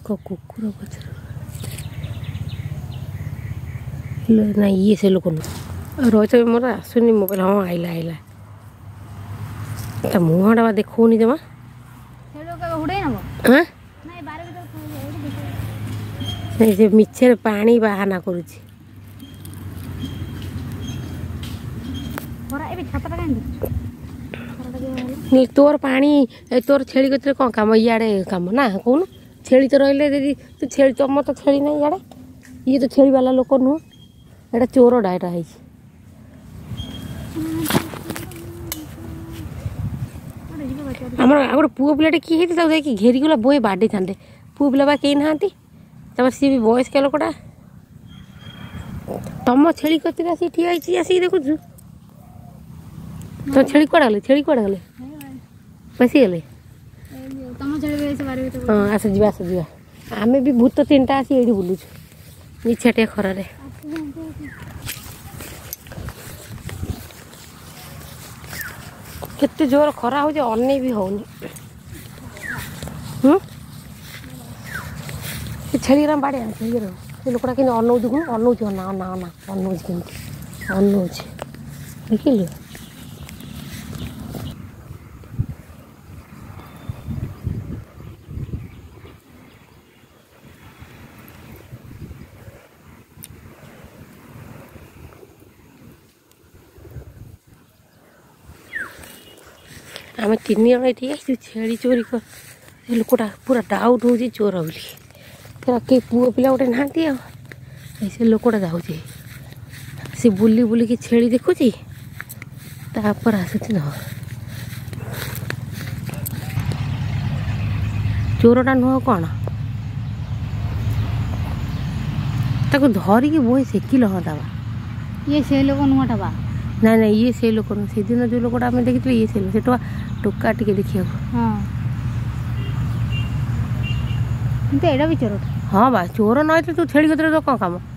कुकुर पचर ना ये से लोक रोज मोर आसुनी मोबाइल हाँ आइला आइला मुहटा देखनी जमा हाँ से मिछे पानी बाहाना करुच्ची तोर पानी तोर छेली कतरे कौन काम इे कम ना कौन छेली तो रही दीदी तू छेली तुम तो छेली ना इे ये तो छेली वाला लोक नुह एटा चोरडा एटा है आम आगे पुओ पिलाटे किए होती घेरी गला बोए बाड़े था पुओ पिला बा कहीं ना सी भी बयस्क लोकटा तुम छेली कतरे आसी ठिया आसिक देखु तो छेली कड़ा गले बसी गले हाँ आस जा आम भी भूत तीन टा आसी ये बुलुचु निछाटिया खरारे केते जोर खरा हो अने भी होनी छेली बाड़े छेली लोकटा कि अनौ अनौ अना अना अना अनौ कमी अनौ देखिलु आम तीन जन ये छेली चोरी कर लोकटा पूरा डाउट हो चोर बोली कई पुओ पिला गोटे ना से लोकटा जाऊे सी बुली बुलिकी छेली देखुची तापर आसुची न चोरटा नुह कौन ताको धरिकी बोई सेकिल हाँ दबा ये से लोक नुहटा बा ना ना ये से लोक से दिन जो लोकटा आम देखी ये से टोका टे देखिए हाँ एटा भी चोर हाँ बा चोर न तू छेली कतरे तो कौन काम